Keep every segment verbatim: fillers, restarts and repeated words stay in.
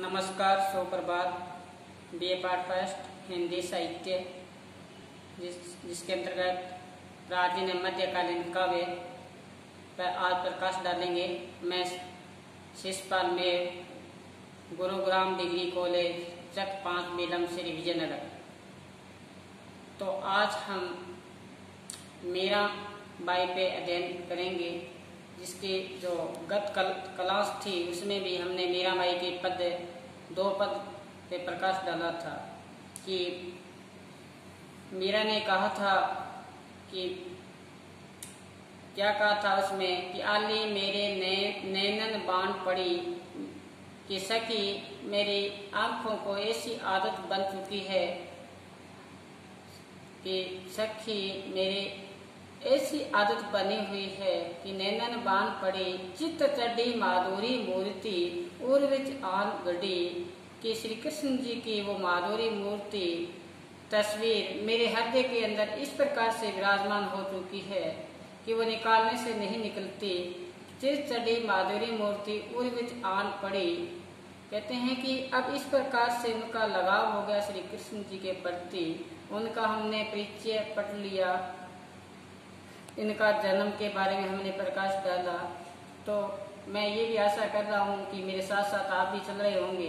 नमस्कार, सुप्रभात। B A part first Hindi साहित्य जिस जिसके अंतर्गत प्राचीन मध्यकालीन काव्य पर आज प्रकाश डालेंगे। मैं शिषपाल में गुरुग्राम डिग्री कॉलेज चक पाँच मीलम श्री विजयनगर। तो आज हम मीरा बाई पे अध्ययन करेंगे, जिसकी जो गत कल, क्लास थी उसमें भी हमने मीरा बाई के पद दो पद पे प्रकाश डाला था कि मीरा ने कहा था कि क्या कहा था उसमें कि आली मेरे ने, नैनन बाण पड़ी कि सखी मेरी आंखों को ऐसी आदत बन चुकी है कि सखी मेरी ऐसी आदत बनी हुई है कि नैनन बाण पड़ी चित्त चढ़ी माधुरी मूर्ति उर विच आन गढ़ी कि श्री कृष्ण जी की वो माधुरी मूर्ति तस्वीर मेरे हृदय के अंदर इस प्रकार से विराजमान हो चुकी है कि वो निकालने से नहीं निकलती। चित्त चढ़ी माधुरी मूर्ति उर विच आन पड़ी। कहते हैं कि अब इस प्रकार से उनका लगाव हो गया श्री कृष्ण जी के प्रति। उनका हमने परिचय पढ़ लिया, इनका जन्म के बारे में हमने प्रकाश डाला। तो मैं ये भी आशा कर रहा हूँ कि मेरे साथ साथ आप भी चल रहे होंगे।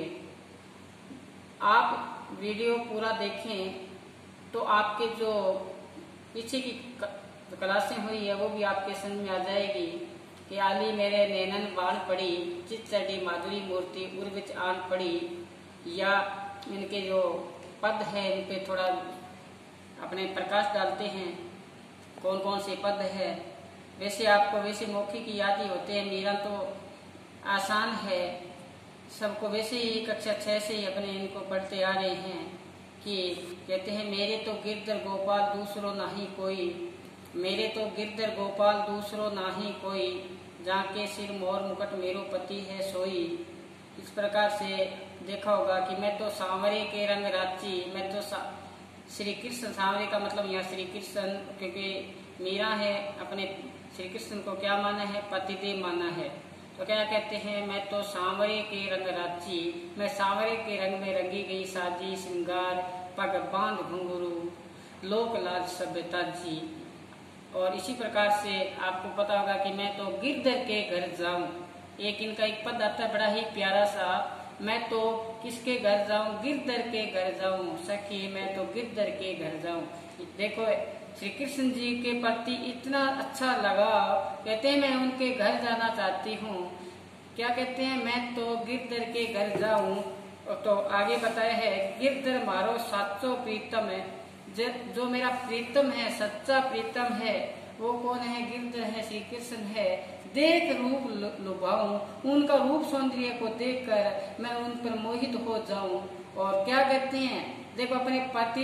आप वीडियो पूरा देखें तो आपके जो पीछे की क्लासें हुई है वो भी आपके समझ में आ जाएगी कि आली मेरे नैनन बाण पड़ी चित्त चढ़ी माधुरी मूर्ति उर विच आन पड़ी, या इनके जो पद है इन पे थोड़ा अपने प्रकाश डालते हैं कौन कौन से पद है। वैसे आपको वैसे मौखिक की याद ही होते हैं, मीरा तो आसान है सबको, वैसे ही कक्षा छः से ही अपने इनको पढ़ते आ रहे हैं कि कहते हैं मेरे तो गिरधर गोपाल दूसरो नाही कोई, मेरे तो गिरधर गोपाल दूसरो नाही कोई, जाके सिर मोर मुकुट मेरो पति है सोई। इस प्रकार से देखा होगा कि मैं तो सांवरे के रंग राची, मैं तो श्री कृष्ण, सांवरे का मतलब यहाँ श्री कृष्ण, क्योंकि मीरा है अपने श्री कृष्ण को क्या माना है, पतिदेव माना है। तो क्या कहते हैं, मैं तो सांवरे के रंग राची, मैं सांवरे के रंग में रंगी गई साजी श्रृंगार पग बांध घुंघरू लोक लाज सभ्यता जी। और इसी प्रकार से आपको पता होगा कि मैं तो गिरधर के घर जाऊं। एक इनका एक पद आता है बड़ा ही प्यारा सा, मैं तो किसके घर जाऊं, गिरधर के घर जाऊं सखी मैं तो गिरधर के घर जाऊं। देखो श्री कृष्ण जी के प्रति इतना अच्छा लगा, कहते हैं मैं उनके घर जाना चाहती हूँ। क्या कहते हैं, मैं तो गिरधर के घर जाऊं। तो आगे बताया है गिरधर मारो साचो प्रीतम है, जो मेरा प्रीतम है सच्चा प्रीतम है वो कौन है, गिरधर है, श्री कृष्ण है। देख रूप लुभाऊं, उनका रूप सौंदर्य को देखकर मैं उन पर मोहित हो जाऊं। और क्या कहते हैं, देखो अपने पति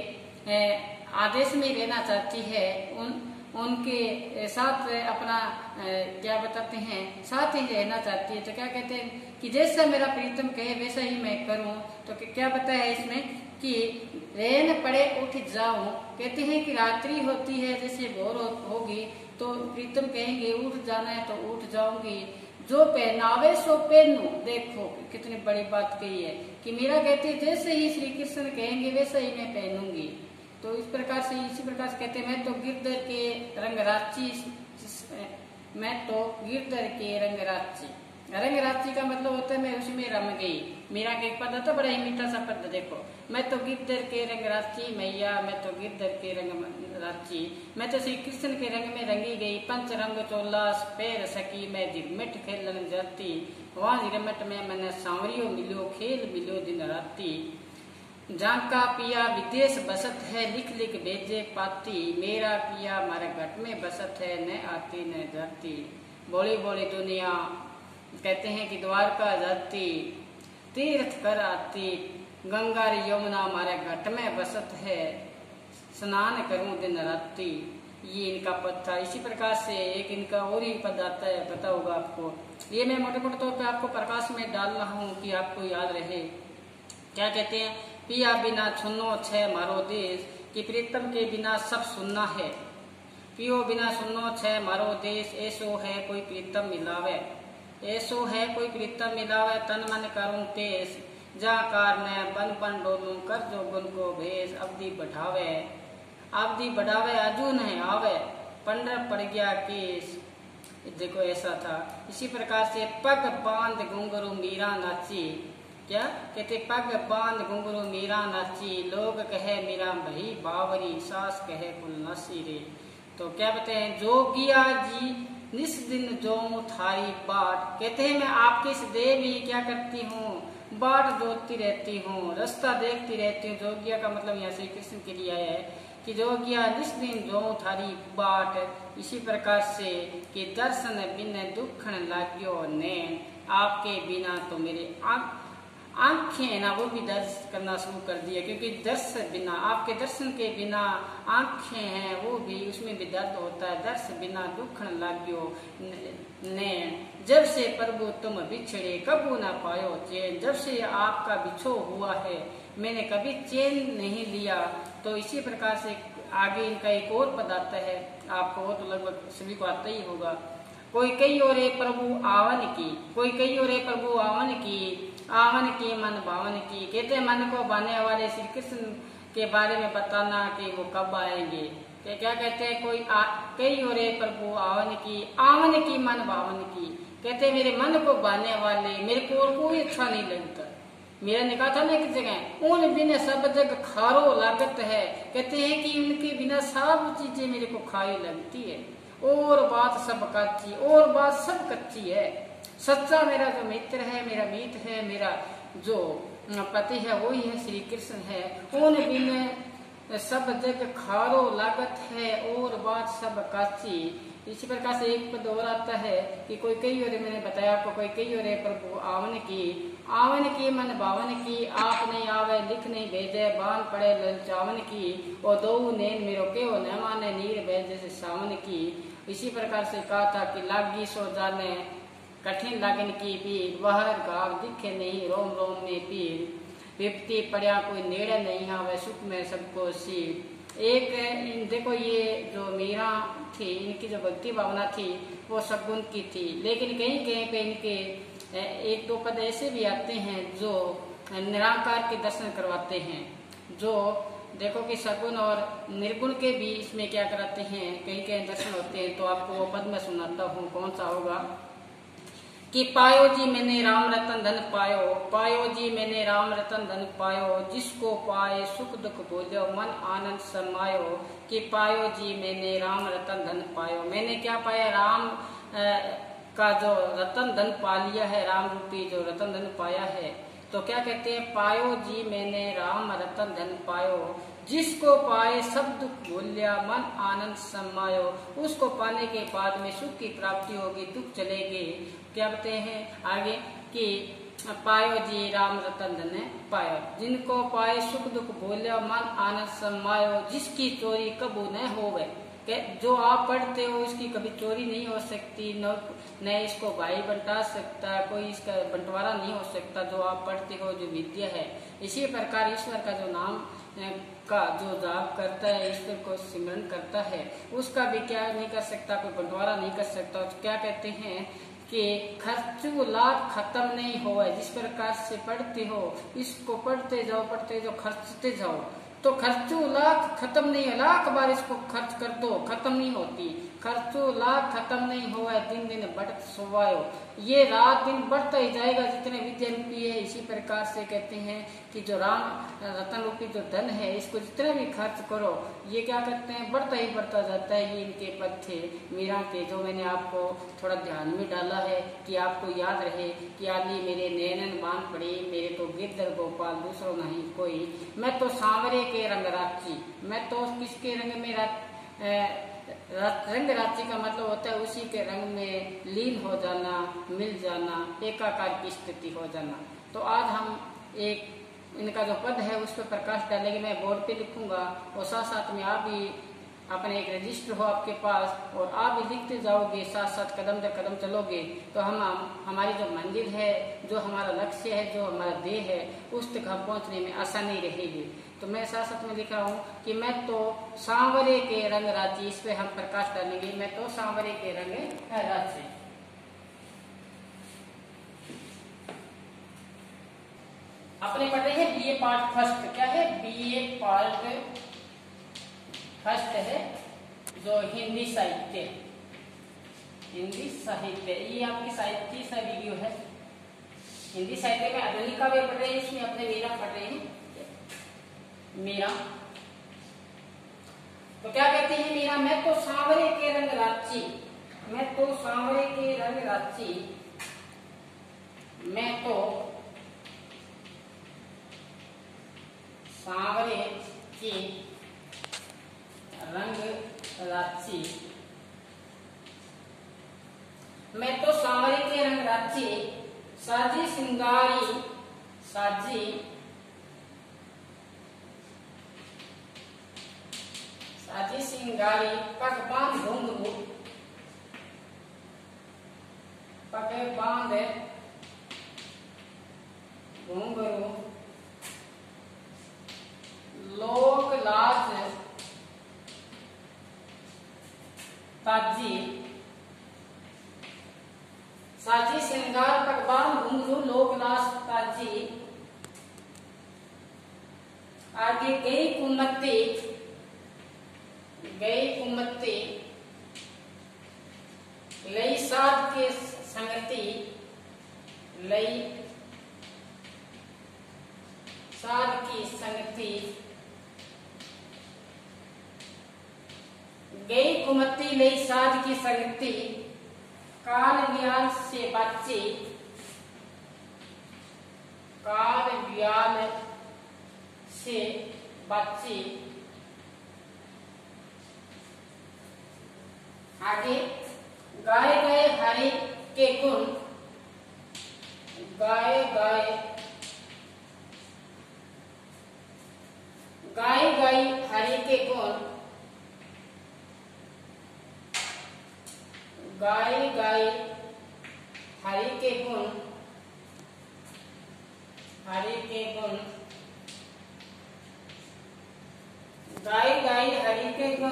के आदेश में रहना चाहती है, उन उनके साथ अपना क्या बताते हैं, साथ ही रहना चाहती है। तो क्या कहते हैं कि जैसा मेरा प्रीतम कहे वैसा ही मैं करूं। तो क्या बताया इसमें कि रैन पड़े उठ जाऊं। कहते हैं कि रात्रि होती है जैसे भोर होगी तो प्रीतम कहेंगे उठ जाना है तो उठ जाऊंगी, जो पहनावे सो पहनू। देखो कितनी बड़ी बात कही है कि मीरा कहती है जैसे ही श्री कृष्ण कहेंगे वैसा ही मैं पहनूंगी। तो इस प्रकार से इसी प्रकार से कहते हैं मैं तो गिरधर के रंग राची, मैं तो गिरधर के रंग राची। रंग राची का मतलब होता है मैं उसी में रम गई। मीरा के एक पद आता बड़ा ही मीठा सा पद, देखो मैं तो गिरधर के रंग राची मैया, मैं तो गिरधर के रंग राची, मैं तो श्री कृष्ण के रंग में रंगी गई। पंच रंग चोलास पैर सकी मैं झिरमिट खेलन जाती, वहाँ झिरमिट में मैंने सांवरियो मिलो खेल मिलो दिन राती। जाका पिया विदेश बसत है लिख लिख भेजे पाती, मेरा पिया मारे घट में बसत है न आती न जाती। बोली बोली दुनिया कहते हैं कि द्वारका जाती तीर्थ कर आती, गंगा यमुना हमारे घट में बसत है स्नान करूं दिन राती। ये इनका पद था। इसी प्रकार से एक इनका और ही पद आता है, पता होगा आपको। ये मैं मोटे मोटे तौर पे आपको प्रकाश में डाल रहा हूँ कि आपको याद रहे। क्या कहते हैं, पिया बिना सुनो छे मारो देश, कि प्रीतम के बिना सब सुनना है। पियो बिना सुनो छे मारो देश, ऐसो है कोई प्रीतम मिलावे। ऐसो है कोई प्रीतम मिलावे तन मन करूं तेज, जा कार ने बन पन डोलूं कर जो गुण को भेज, अवधि बढ़ावे अवधि बढ़ावे अर्जुन है आवे, पंडर पड़ गया केस। देखो ऐसा था। इसी प्रकार से पग बांध घुंघरू मीरा नाची, क्या कहते पग बांध घुंघरू मीरा नाची, लोग कहे मीरा भई बावरी, सास कहे कुल नासी रे। तो क्या कहते हैं, जोगिया जी निस दिन जो थारी बाट, कहते हैं मैं आपके इस देव ही क्या करती हूँ, बाट जोतती रहती हूँ, रास्ता देखती रहती हूँ। जोगिया का मतलब यहाँ श्री कृष्ण के लिए आया है कि जोगिया निस दिन जो थारी बाट। इसी प्रकार से कि दर्शन बिन दुखन लाग्यो नैन, आपके बिना तो मेरे आंख आंखें है ना वो भी दर्द करना शुरू कर दिया, क्योंकि दर्शन बिना, आपके दर्शन के बिना आंखें हैं वो भी उसमें भी दर्द होता है। दर्शन बिना दुखन लाग्यो ने, जब से प्रभु तुम बिछड़े कबू ना पायो चैन, जब से आपका बिछो हुआ है मैंने कभी चैन नहीं लिया। तो इसी प्रकार से आगे इनका एक और पद आता है, आपको तो लगभग सभी को आता ही होगा। कोई कही और प्रभु आवन की, कोई कही और प्रभु आवन की, आवन की मन भावन की। कहते मन को भाने वाले श्री कृष्ण के बारे में बताना कि वो कब आएंगे। तो क्या कहते हैं, कोई कई और प्रभु आवन की, आवन की मन भावन की। कहते मेरे मन को भाने वाले, मेरे को और कोई अच्छा नहीं लगता। मेरा ने कहा था ना एक जगह, उन बिना सब जग खारो लागत है। कहते हैं कि उनके बिना सब चीजें मेरे को खाई लगती है, और बात सब कच्ची, और बात सब कच्ची है। सच्चा मेरा जो मित्र है, मेरा मीत है, मेरा जो पति है वही है श्री कृष्ण है। उन बिन सब जग खारो लागत है, और बात सब काची। इसी प्रकार से एक पद और आता है कि कोई कई और, मैंने बताया आपको, कोई कई और प्रभु आवन की, आवन की मन बावन की। आप नहीं आवे लिख नहीं भेजे, बान पड़े ललचावन की। और दो नैन मेरो के वो न माने, नीर भेजे से सावन की। इसी प्रकार से कहा था कि लागी सो जाने कठिन लागन की पीर, वह गाव दिखे नहीं रोम रोम में पीर। विपत्ति पड़िया कोई नेड़े नहीं आवे, सुख में सबको सीर। एक देखो ये जो मीरा थी, इनकी जो भक्ति भावना थी वो सगुन की थी, लेकिन कहीं कहीं पे इनके एक दो पद ऐसे भी आते हैं जो निराकार के दर्शन करवाते हैं। जो देखो कि सगुन और निर्गुण के भी इसमें क्या कराते हैं, कहीं कहीं दर्शन होते हैं। तो आपको वो पद मैं सुनाता हूँ, कौन सा होगा कि पायो जी मैंने राम रतन धन पायो, पायो जी मैंने राम रतन धन पायो, जिसको पाए सुख दुख बोलो मन आनंद समायो। कि पायो जी मैंने राम रतन धन पायो, मैंने क्या पाया, राम आ, का जो रतन धन पा लिया है, राम रूपी जो रतन धन पाया है। तो क्या कहते हैं, पायो जी मैंने राम रतन धन पायो, जिसको पाए सब दुख भूलिया मन आनंद समायो। उसको पाने के बाद में सुख की प्राप्ति होगी, दुख चलेगी। क्या कहते हैं आगे कि पायो जी राम रतन धन पायो, जिनको पाए सुख दुख भूलिया मन आनंद समायो। जिसकी चोरी कबू न होवे, जो आप पढ़ते हो इसकी कभी चोरी नहीं हो सकती, न न इसको भाई बंटा सकता, कोई इसका बंटवारा नहीं हो सकता। जो आप पढ़ते हो जो विद्या है, इसी प्रकार ईश्वर का जो नाम का जो जाप करता है, ईश्वर को सिमरन करता है, उसका भी क्या नहीं कर सकता, कोई बंटवारा नहीं कर सकता। तो क्या कहते हैं कि खर्चू लाख खत्म नहीं हो। जिस प्रकार से पढ़ते हो इसको पढ़ते जाओ, पढ़ते जाओ, खर्चते जाओ, तो खर्चू लाख खत्म नहीं है। लाख बार इसको खर्च कर दो, खत्म नहीं होती। खर्चो लाख खत्म नहीं हुआ, दिन दिन बढ़त सोवायो। ये रात दिन बढ़ता ही जाएगा जितने विद्या रूपी है। इसी प्रकार से कहते हैं कि जो राम रतन रूपी जो धन है, इसको जितना भी खर्च करो, ये क्या करते हैं, बढ़ता ही बढ़ता जाता है। ये इनके पद थे मीरा के, जो मैंने आपको थोड़ा ध्यान में डाला है कि आपको याद रहे कि आदि मेरे नैनन बांध पड़ी, मेरे तो गिरधर गोपाल दूसरो नहीं कोई। मैं तो सांवरे के रंग राची, मैं तो किसके रंग में रात रंग राशि का मतलब होता है उसी के रंग में लीन हो जाना, मिल जाना, एकाकार की स्थिति हो जाना। तो आज हम एक इनका जो पद है उस पर प्रकाश डालेंगे। मैं बोर्ड पे लिखूंगा और साथ साथ में आप भी अपने एक रजिस्टर हो आपके पास और आप भी लिखते जाओगे, साथ साथ कदम दर कदम चलोगे तो हम हमारी जो मंदिर है, जो हमारा लक्ष्य है, जो हमारा देह है, उस तक हम पहुंचने में आसानी रहेगी। तो मैं साथ साथ में लिख रहा हूँ कि मैं तो सांवरे के रंग राजी, इस पे हम प्रकाश डालेंगे। मैं तो सांवरे के रंग राजी। अपने पढ़ रहे हैं बीए पार्ट फर्स्ट। क्या है? बीए पार्ट फर्स्ट है जो हिंदी साहित्य, हिंदी साहित्य, ये आपकी साहित्य सा वीडियो है। हिंदी साहित्य में आधुनिक काव्य पढ़ रहे हैं, इसमें अपने मीरा पढ़ रहे हैं। मीरा तो क्या कहती है मीरा? मैं तो सांवरे के रंग राची, मैं तो सांवरे के रंग राची, मैं तो सांवरे के रंग राची, मैं तो सांवरे के रंग राची, साजी सिंगारी, साजी साजी सिंगारी, पग बांध घुंघरू, पग बांध घुंघरू, लोक लाज ताजी, साजी श्रृंगार पगबान घुंघरू लोक लाज ताजी, आगे गई कुमत्ती, गई कुमत्ती, लई साध के संगति, लई साध की संगति, गई कुमत्ती लई साध की संगति, काल व्याल से बच्चे, काल व्याल से बच्चे, आगे गाए गए हरि के गुण, गाए गाए गाए गाए हरि के गुण, गाए गाए हरि के गुण, हरि के गुण, गाए गाए हरि के गुण,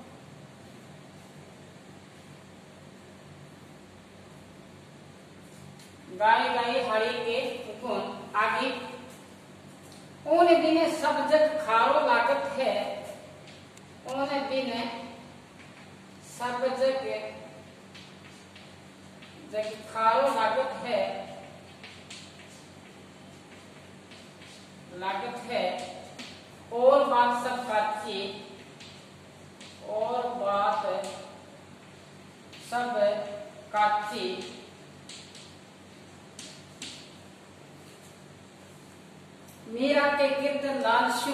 गाए गाए हरि के गुण। आगे उन दिन सब जग खारो लागत है, उन दिन सब जग जग खारो लागत है, लागत है, और बात सब काची, और बात सब काची, मीरा के गिरद लालशू,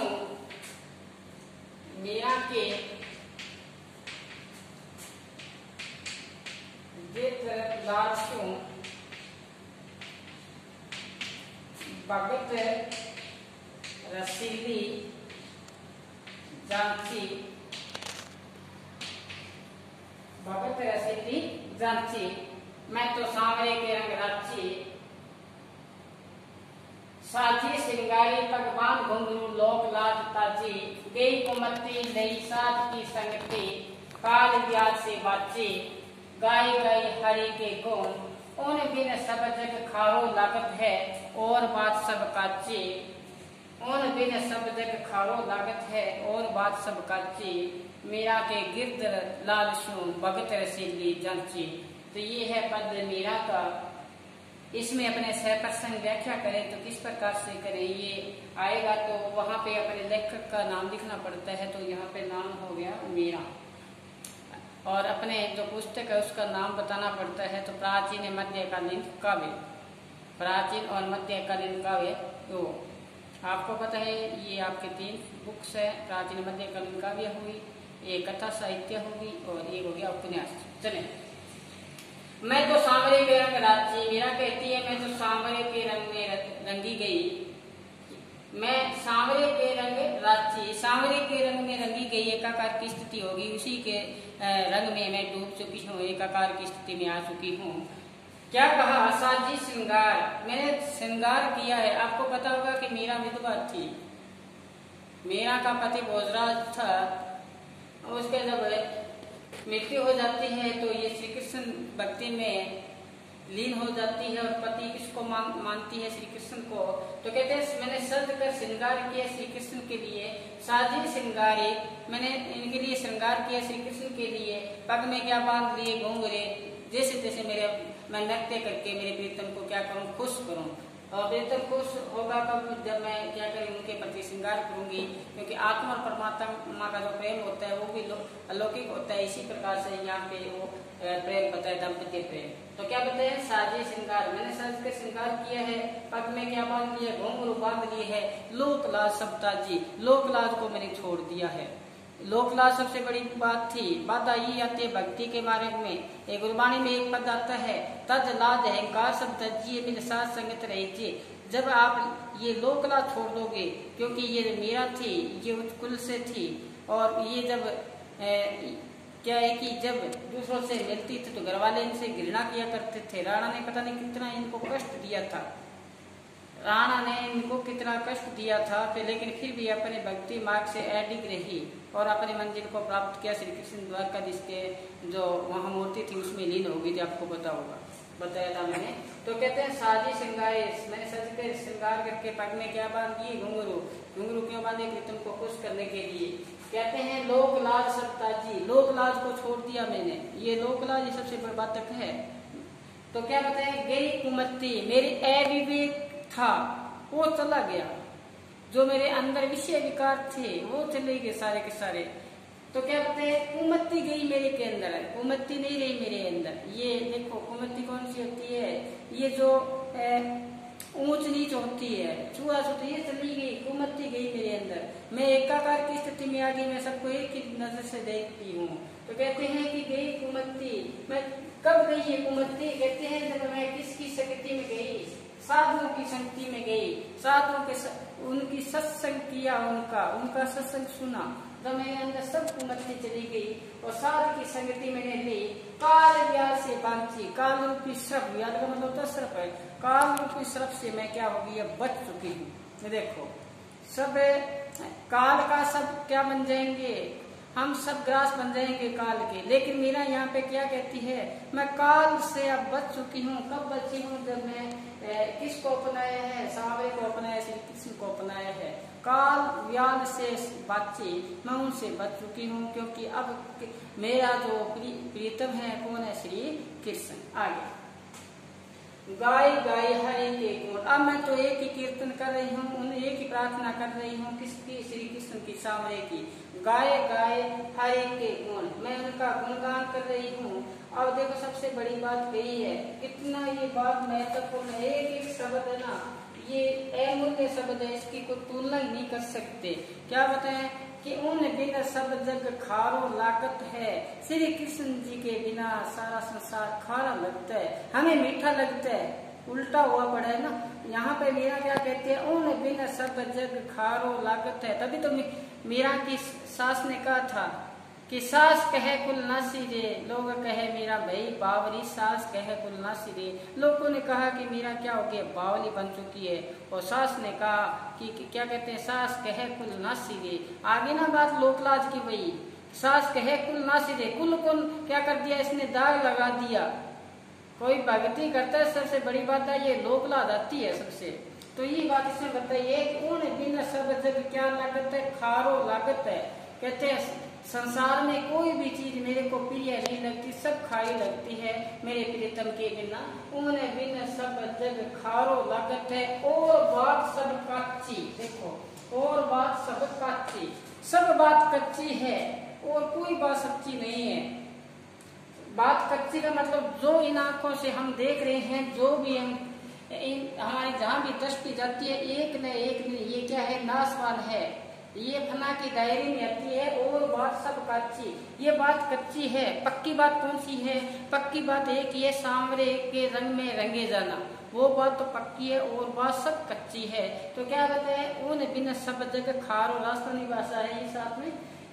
मीरा के गिरद लालशू, भगत रसीली जांची, भगत रसीली जांची, मैं तो सांवरे के रंग राची, साजी सिंगारी पगबान घुंघरू लोक लाज ताजी, गई कुमत्ती लई साध की संगति, काल व्याज से बाची, गाई गाई हरि के गुण, उन बिन सब जग खारो लागत है, और बात सब काची, उन बिन सब जग खारो लागत है, और बात सब काची, मीरा के गिरद लालशू भगत रसीली जांची। तो ये है पद मीरा का। इसमें अपने सहप्रसंग व्याख्या करें तो किस प्रकार से करें, ये आएगा तो वहां पे अपने लेखक का नाम लिखना पड़ता है। तो यहाँ पे नाम हो गया मीरा, और अपने जो पुस्तक है उसका नाम बताना पड़ता है। तो प्राचीन मध्यकालीन काव्य, प्राचीन और मध्यकालीन काव्य, तो आपको पता है ये आपके तीन बुक्स है। प्राचीन मध्यकालीन काव्य हुई, एक कथा साहित्य होगी, और एक हो गया उपन्यास। चले, मैं तो सांवरे के रंग राची, मीरा कहती है मैं तो सांवरे के रंग में रंगी गई, मैं सांवरे के रंग राची, सांवरे के रंग में रंगी गई, एकाकार की स्थिति होगी, उसी के रंग में मैं डूब चुकी हूँ, एकाकार की स्थिति में आ चुकी हूँ। क्या कहा? साजी श्रृंगार, मैंने श्रृंगार किया है। आपको पता होगा कि मीरा विधवा थी, मीरा का पति भोजराज था, उसके जब मृत्यु हो जाती है तो ये श्री कृष्ण भक्ति में लीन हो जाती है और पति किसको मान, मानती है, श्री कृष्ण को। तो कहते हैं मैंने सज कर श्रृंगार किया श्री कृष्ण के लिए, साजे श्रृंगारे, मैंने इनके लिए श्रृंगार किया श्री कृष्ण के लिए, पग में क्या बांध लिए घुंघरे, जैसे जैसे मेरे मैं नृत्य करके मेरे प्रीतम को क्या करूं, खुश करूं। और प्रीतम खुश होगा कब, जब मैं क्या करूं उनके प्रति श्रृंगार करूंगी, क्योंकि आत्मा और परमात्मा का जो प्रेम होता है वो भी अलौकिक होता है। इसी प्रकार से यहाँ पे वो प्रेम बताया, दाम्पत्य प्रेम। तो क्या बताया, साजे श्रृंगार, मैंने सज के श्रृंगार किया है, पग में क्या बांध लिया, घुंघरू बांध लिए है, लोक लाज सब ताजी, लोक लाज को मैंने छोड़ दिया है। लोक लाज सबसे बड़ी बात थी। बात आई आती है भक्ति के मार्ग में, एक गुरबाणी में एक पद आता है, तज लाज अहंकार सब तजिए बिन साथ संगत रहिए। जब आप ये लोक लाज छोड़ दोगे, क्योंकि ये मेरा थी, ये उत्कुल से थी, और ये जब ए, क्या है कि जब दूसरों से मिलती थी तो घर वाले इनसे घृणा किया करते थे। राणा ने पता नहीं कितना इनको कष्ट दिया था, राणा ने इनको कितना कष्ट दिया था, फिर लेकिन फिर भी अपने भक्ति मार्ग से अडिग रही और अपने मंजिल को प्राप्त किया। श्री कृष्ण द्वारकाधीश के जो वहाँ मूर्ति थी उसमें लीन हो गई थी, आपको पता होगा, बताया था मैंने। तो कहते हैं साजी श्रृंगार, मैंने सज के श्रृंगार करके पग में क्या बांध दिए, घुंघरू। घुंघरू क्यों बांधे, प्रीतम को खुश करने के लिए। कहते हैं लोक लाज सब ताजी, लोक लाज को छोड़ दिया मैंने, ये लोक लाज सबसे बड़ी बातक है। तो क्या बताए, गई कुमति, मेरी अविवेक था वो चला गया, जो मेरे अंदर विषय विकार थे वो चले गए सारे के सारे। तो क्या बताए, कुमति गई मेरे के अंदर, कुमति नहीं रही मेरे अंदर। ये देखो कुमति कौन सी होती है, ये जो ऊंच नीच होती है, छुआ छूती, ये चली गई, कुमति गई मेरे अंदर। मैं एकाकार की स्थिति में आ गई, मैं सबको एक ही नजर से देखती हूँ। तो कहते हैं कि गई कुमति, मैं कब गई ये कुमति, कहते हैं जब मैं किसकी शक्ति में गई, साधुओं की संगति में गई, साधुओं के स... उनकी सत्संग किया, उनका उनका सत्संग सुना, तो मेरे अंदर सब कुमति चली गई और साधु की संगति मैंने ली। काल व्याल से बांची, काल रूपी श्रप, व्याल का मतलब होता श्रप है, काल रूपी श्रप से मैं क्या हो गई, बच चुकी हूँ। देखो सब काल का सब क्या बन जाएंगे, हम सब ग्रास बन जाएंगे काल के। लेकिन मीरा यहाँ पे क्या कहती है, मैं काल से अब बच चुकी हूँ। कब बची हूँ, जब मैं किसको अपनाया है, सांवरे को अपनाया, श्री कृष्ण को अपनाया है। काल व्याल से बाची, मैं उनसे बच चुकी हूँ, क्योंकि अब मेरा जो प्रीतम है कौन है, श्री कृष्ण। आगे गाय गाय हरि के गुण, अब मैं तो एक ही कीर्तन कर रही हूँ, उन एक ही प्रार्थना कर रही हूँ, किसकी, श्री कृष्ण की, सांवरे की। गाय गाय हरि के गुण, मैं उनका गुणगान कर रही हूँ। अब देखो सबसे बड़ी बात यही है, कितना ये बात महत्वपूर्ण है, एक एक शब्द है ना, ये अमूल्य शब्द है, इसकी कोई तुलना ही नहीं कर सकते। क्या बताएं कि उन बिना सब जग खारो लागत है, श्री कृष्ण जी के बिना सारा संसार खारा लगता है, हमें मीठा लगता है, उल्टा हुआ पड़ा है ना। यहाँ पे मीरा क्या कहते हैं, उन बिना सब जग खारो लागत है। तभी तो मीरा की सास ने कहा था कि सास कहे कुल ना सिरे, लोग कहे मीरा भाई बावरी, सास कहे कुल ना सिरे। लोगों ने कहा कि मीरा क्या हो गई, बावली बन चुकी है, और सास ने कहा कि, कि क्या कहते हैं, सास कहे कुल ना सिरे। आगे ना बात लोकलाज की, वही सास कहे कुल ना सिरे, कुल कुल क्या कर दिया इसने, दाग लगा दिया। कोई भक्ति करता है, सबसे बड़ी बात है ये लोकलाज आती है सबसे। तो ये बात इसमें बताइए कि उन बिना सब जग क्या लागत है, खारो लागत है। कहते हैं संसार में कोई भी चीज मेरे को प्रिय नहीं लगती, सब खाई लगती है मेरे प्रीतम के बिना। उन्हें बिना सब जग खारो लागत है, और बात सब कच्ची। देखो और बात सब कच्ची, सब बात कच्ची है और कोई बात सच्ची नहीं है। बात कच्ची का मतलब जो इन आंखों से हम देख रहे हैं, जो भी हम हमारी जहाँ भी दृष्टि जाती है, एक न एक न ये क्या है, नाशवान है, ये फना की दायरे में आती है। और बात सब कच्ची, ये बात कच्ची है। पक्की बात कौन सी है, पक्की बात एक ये सांवरे के रंग में रंगे जाना, वो बात तो पक्की है, और बात सब कच्ची है। तो क्या कहते हैं, उन बिन सब जग खारो, राजस्थानी भाषा है ये साथ में,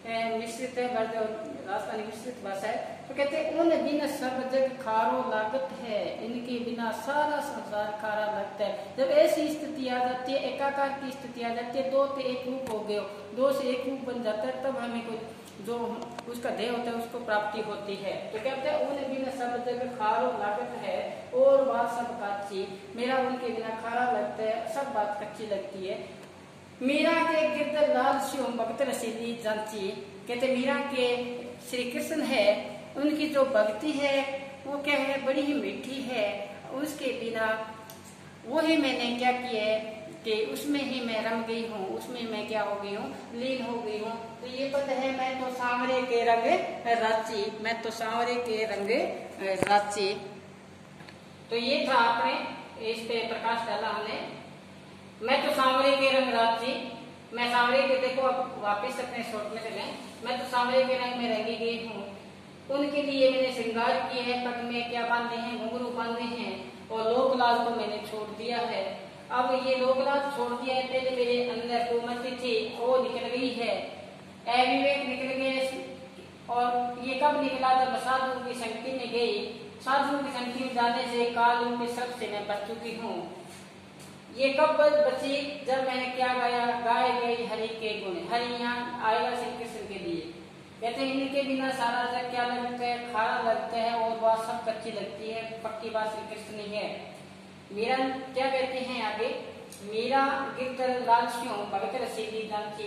मिश्रित है, राजस्थानी मिश्रित भाषा है। तो कहते हैं उन बिना सब जग खारो लागत है, इनके बिना सारा संसार खारा लगता है। जब ऐसी स्थिति आ जाती है, एकाकार की स्थिति आ जाती है, दो से एक रूप हो गए, दो से एक रूप बन जाता है, तब हमें कोई जो उसका ध्येय होता है उसको प्राप्ति होती है। तो कहते हैं उन बिना सब जग खारो लागत है, और बात सब काची, मेरा उनके बिना खारा लगता है, सब बात कच्ची लगती है। मीरा के गिरधर लाल शिव भक्त रसीली जांची, कहते मीरा के श्री कृष्ण है, उनकी जो भक्ति है वो क्या है, बड़ी ही मीठी है। उसके बिना वो ही मैंने क्या किया है कि उसमें ही मैं रम गई हूँ, उसमें मैं क्या हो गई हूँ, लीन हो गई हूँ। तो ये पद है, मैं तो सांवरे के रंग राची, मैं तो सांवरे के रंग राची। तो ये था, आपने इस पे प्रकाश डाला हमने। मैं तो सांवरे के रंग राची, मैं सांवरे के, देखो अब वापिस अपने शॉर्ट में चले, मैं तो सांवरे के रंग में रंगी गई हूँ। उनके लिए मैंने श्रृंगार किए हैं, पग में क्या बांधे हैं, घुंघरू बांधे हैं, और लोकलाज को मैंने छोड़ दिया है। अब ये लोकलाज छोड़ दिया है, पहले मेरे अंदर कुमति थी वो निकल गई है, अविवेक निकल गए। और ये कब निकला, जब साधु की संगति में गई। साधु की संगति में जाने से काल के सब से मैं बच चुकी हूँ। ये कब बची, जब मैंने क्या गाया, गाय गई हरि के गुण, हरि यहाँ आएगा श्री कृष्ण के लिए। कहते हैं इनके बिना सारा जग क्या लगता है, खारा लगता है, और बात सब कच्ची लगती है, पक्की बात श्री कृष्ण ही है। मीरा क्या कहते हैं आगे, मीरा गिरधर लाल शिव भगत रसीली जांची,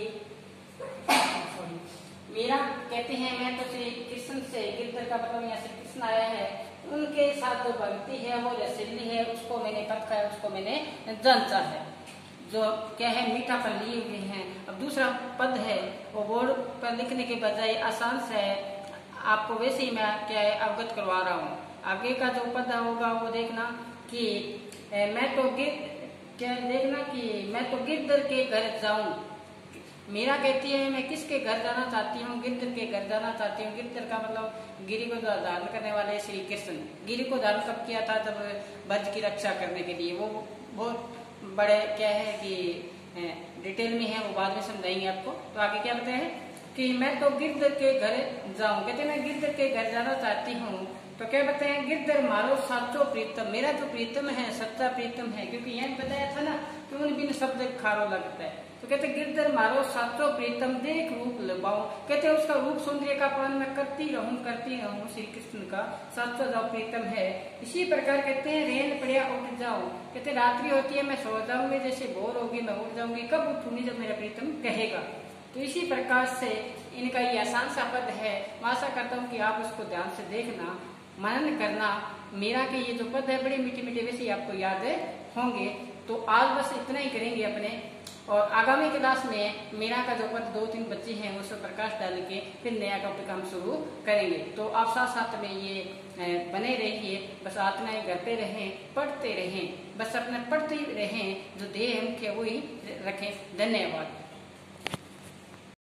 मीरा कहते हैं मैं तो श्री कृष्ण से, गिरधर का मतलब यहाँ श्री कृष्ण आया है, उनके साथ जो भक्ति है वो रसीली है, उसको मैंने परखा है, उसको मैंने जांचा है। जो क्या है, मीठा पर लिए हुए हैं। अब दूसरा पद है, वो बोर्ड पर लिखने के बजाय आसान से है, आपको वैसे ही मैं क्या है अवगत करवा रहा हूँ। आगे का जो पद होगा वो देखना कि ए, मैं तो गिर क्या देखना कि मैं तो गिरधर के घर जाऊं। मीरा कहती है मैं किसके घर जाना चाहती हूँ, गिरधर के घर जाना चाहती हूँ। गिरधर का मतलब गिरी को धारण करने वाले श्री कृष्ण। गिरी को धारण कब किया था, जब ब्रज की रक्षा करने के लिए। वो बहुत बड़े क्या है कि डिटेल में है, वो बाद में समझाएंगे आपको। तो आगे क्या बताते हैं कि मैं तो गिरधर के घर जाऊं, कहते मैं गिरधर के घर जाना चाहती हूँ। तो क्या बताए, गिरधर मारो साचो प्रीतम, मेरा जो प्रीतम है सच्चा प्रीतम है। क्योंकि यह बताया था ना कि उन बिन शब्द खारो लगता है। तो कहते गिरधर मारो साचो प्रीतम, देख रूप लबाओ, कहते उसका रूप सौंदर्य का पालन मैं करती रहूं करती रहूं श्री कृष्ण का साचो जो प्रीतम है। इसी प्रकार कहते हैं रेन पड़िया उठ जाओ, कहते रात्रि होती है मैं सो जाऊंगी, जैसे भोर होगी मैं उठ जाऊंगी, कब उठूंगी, जब मेरा प्रीतम कहेगा। तो इसी प्रकार से इनका ये आसान सा पद है। मैं आशा करता हूँ कि आप उसको ध्यान से देखना, मनन करना। मीरा के ये जो पद है बड़े मीठे मीठे, वैसे आपको याद होंगे। तो आज बस इतना ही करेंगे अपने, और आगामी क्लास में मीरा का जो पद दो तीन बच्चे हैं उस पर प्रकाश डाल के फिर नया टॉपिक हम शुरू करेंगे। तो आप साथ साथ में ये बने रहिए, बस आतना ही घर पे रहें, पढ़ते रहें, बस अपने पढ़ते ही रहें, जो ध्येय मुख्य वही रखें। धन्यवाद।